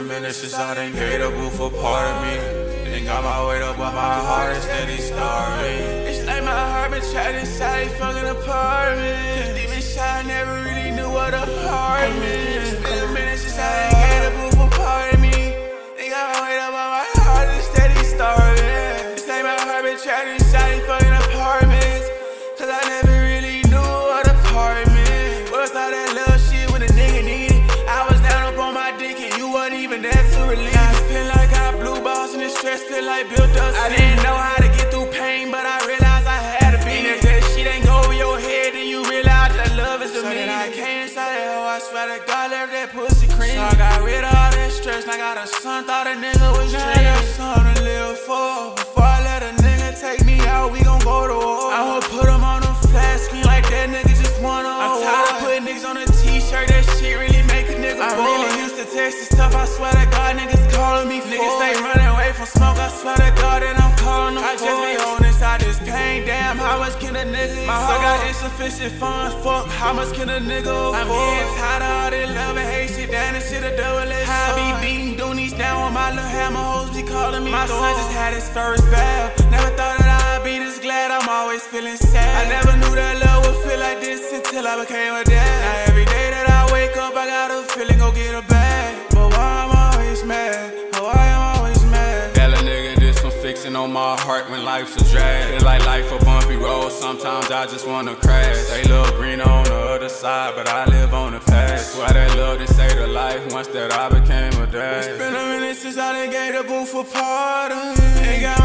minute since I done gave the booth for part of me. Then got my weight up, but my heart is steady starving. It's like my heart been trapped inside a fucking apartment. Cause deep inside I never really knew what a heart meant. It's been a minute since I done gave the booth for part of me. Then got my weight up, but my heart is steady starving. It's like my heart been trapped inside a fucking apartment. Cause I never really knew what a heart meant. What's all that little shit when a nigga needed? I was down up on my dick and you wasn't even there to relieve. I feel like I blew balls and the stress feel like built up. I didn't know how to get through pain, but I realized I had to be. And if that shit ain't go over your head, then you realize that love is the meaning. I came inside that hoe, I swear to God, left that pussy cream. So I got rid of all that stress, and I got a son, thought a nigga was dream. I got something to live for. Before I let a nigga take me out, we gon' go to war. I would put him on the flat screen like that nigga just wanna. I'm tired of putting niggas on a t-shirt, that shit really make a nigga bored. I really used to text this stuff, I swear to God, niggas calling me for. Niggas stay running away from smoke, I swear to God, and I'm calling them I just be holding inside this pain, damn, how much can a nigga My heart got insufficient funds, fuck, how much can a nigga afford? I'm getting tired of all this love and hate shit, down this shit a double-edged sword. I be beating doonies down with my little hammer, hoes be calling me My son just had his first bath, never thought that I'd be this glad, I'm always feeling sad. I never knew that love would feel like this until I became a dad. Now every day that I wake up, I got a feeling, go get a bag. But why I'm always mad? Why I'm always mad? Tell a nigga this one fixing on my heart when life's a drag. Feel like life a bumpy road, sometimes I just wanna crash. Say little green on the other side, but I live on the past. Swear that love to say the life once that I became a dad. It's been a minute since I done gave the booth for part of it. Ain't got